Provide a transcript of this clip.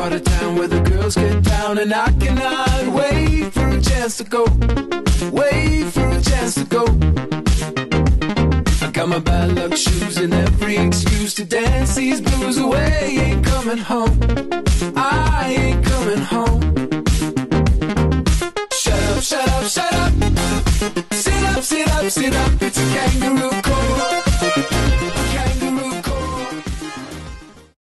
part of town where the girls get down, and I cannot wait for a chance to go. Wait for a chance to go. I got my bad luck shoes and every excuse to dance these blues away. Ain't coming home. I ain't coming home. Shut up, shut up, shut up. Sit up, sit up, sit up. It's a kangaroo